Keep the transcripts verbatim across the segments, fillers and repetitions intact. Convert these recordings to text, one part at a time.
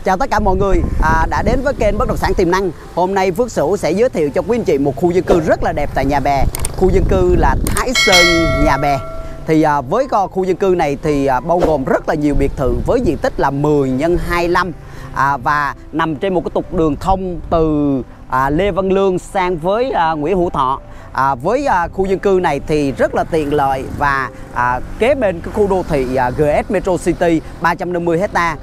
Chào tất cả mọi người à, đã đến với kênh Bất động sản tiềm năng. Hôm nay Phước Sửu sẽ giới thiệu cho quý anh chị một khu dân cư rất là đẹp tại Nhà Bè. Khu dân cư là Thái Sơn Nhà Bè. Thì à, với khu dân cư này thì à, bao gồm rất là nhiều biệt thự với diện tích là mười nhân hai mươi lăm à, và nằm trên một cái trục đường thông từ à, Lê Văn Lương sang với à, Nguyễn Hữu Thọ. À, với à, khu dân cư này thì rất là tiện lợi và à, kế bên cái khu đô thị à, giê ét Metro City ba trăm năm mươi hecta.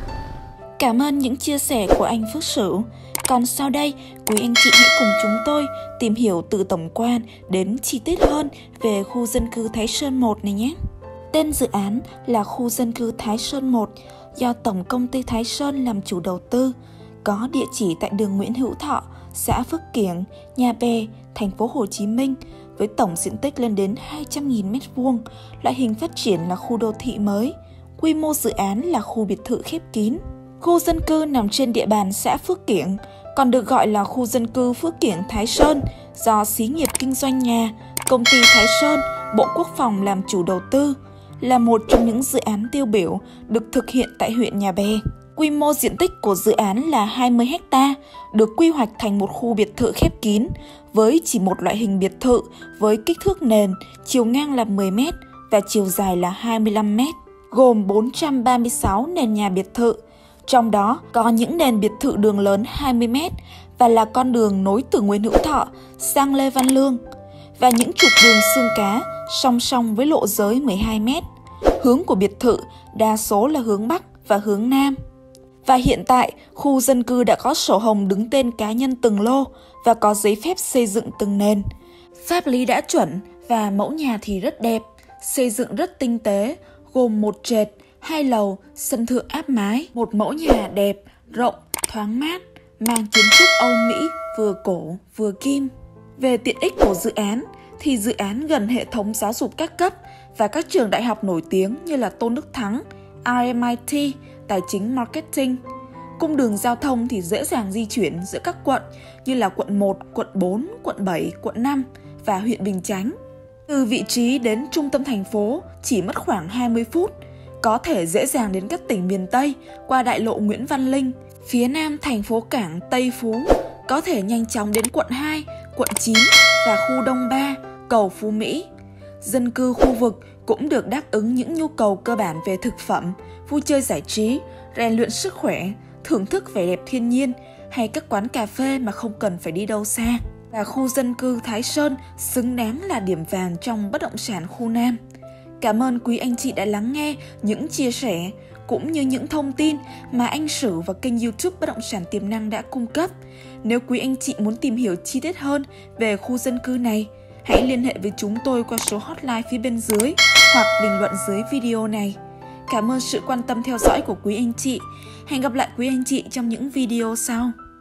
Cảm ơn những chia sẻ của anh Phước Sửu. Còn sau đây, quý anh chị hãy cùng chúng tôi tìm hiểu từ tổng quan đến chi tiết hơn về khu dân cư Thái Sơn một này nhé. Tên dự án là khu dân cư Thái Sơn một do Tổng Công ty Thái Sơn làm chủ đầu tư, có địa chỉ tại đường Nguyễn Hữu Thọ, xã Phước Kiểng, Nhà Bè, thành phố Hồ Chí Minh, với tổng diện tích lên đến hai trăm nghìn mét vuông, loại hình phát triển là khu đô thị mới, quy mô dự án là khu biệt thự khép kín. Khu dân cư nằm trên địa bàn xã Phước Kiểng, còn được gọi là khu dân cư Phước Kiểng Thái Sơn, do Xí nghiệp Kinh doanh Nhà, Công ty Thái Sơn, Bộ Quốc phòng làm chủ đầu tư, là một trong những dự án tiêu biểu được thực hiện tại huyện Nhà Bè. Quy mô diện tích của dự án là hai mươi héc-ta, được quy hoạch thành một khu biệt thự khép kín với chỉ một loại hình biệt thự với kích thước nền, chiều ngang là mười mét và chiều dài là hai mươi lăm mét, gồm bốn trăm ba mươi sáu nền nhà biệt thự. Trong đó có những nền biệt thự đường lớn hai mươi mét và là con đường nối từ Nguyễn Hữu Thọ sang Lê Văn Lương, và những trục đường xương cá song song với lộ giới mười hai mét. Hướng của biệt thự đa số là hướng Bắc và hướng Nam. Và hiện tại, khu dân cư đã có sổ hồng đứng tên cá nhân từng lô và có giấy phép xây dựng từng nền. Pháp lý đã chuẩn và mẫu nhà thì rất đẹp, xây dựng rất tinh tế, gồm một trệt, hai lầu, sân thượng áp mái, một mẫu nhà đẹp, rộng, thoáng mát, mang kiến trúc Âu Mỹ, vừa cổ, vừa kim. Về tiện ích của dự án, thì dự án gần hệ thống giáo dục các cấp và các trường đại học nổi tiếng như là Tôn Đức Thắng, rờ em i tê, Tài chính Marketing. Cung đường giao thông thì dễ dàng di chuyển giữa các quận như là quận một, quận bốn, quận bảy, quận năm và huyện Bình Chánh. Từ vị trí đến trung tâm thành phố chỉ mất khoảng hai mươi phút, có thể dễ dàng đến các tỉnh miền Tây qua đại lộ Nguyễn Văn Linh. Phía nam thành phố cảng Tây Phú có thể nhanh chóng đến quận hai, quận chín và khu Đông Ba, cầu Phú Mỹ. Dân cư khu vực cũng được đáp ứng những nhu cầu cơ bản về thực phẩm, vui chơi giải trí, rèn luyện sức khỏe, thưởng thức vẻ đẹp thiên nhiên hay các quán cà phê mà không cần phải đi đâu xa. Và khu dân cư Thái Sơn xứng đáng là điểm vàng trong bất động sản khu Nam. Cảm ơn quý anh chị đã lắng nghe những chia sẻ cũng như những thông tin mà anh Sửu và kênh YouTube Bất động sản tiềm năng đã cung cấp. Nếu quý anh chị muốn tìm hiểu chi tiết hơn về khu dân cư này, hãy liên hệ với chúng tôi qua số hotline phía bên dưới hoặc bình luận dưới video này. Cảm ơn sự quan tâm theo dõi của quý anh chị. Hẹn gặp lại quý anh chị trong những video sau.